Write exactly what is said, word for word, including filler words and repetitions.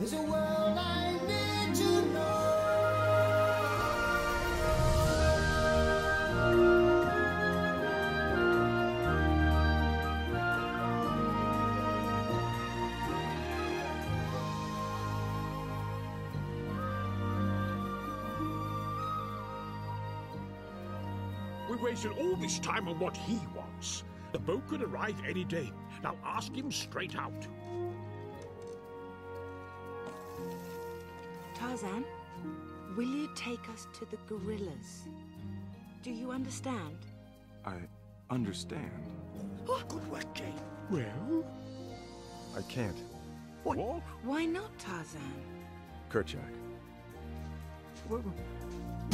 There's a world I need to know. We wasted all this time on what he wants. The boat could arrive any day. Now ask him straight out. Tarzan, will you take us to the gorillas? Do you understand? I understand. Good work, Jane. Well? I can't. What? Why not, Tarzan? Kerchak. Well,